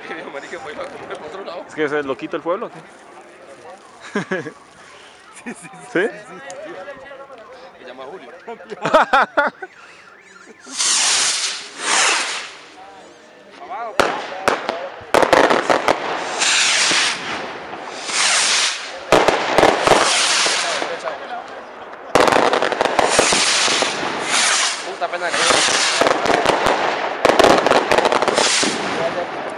que dijo, marica, voy a comer por otro lado. Es que se lo quita el pueblo. Sí, sí, sí. ¿Sí? Se llama Julio. Abajo. Puta pena que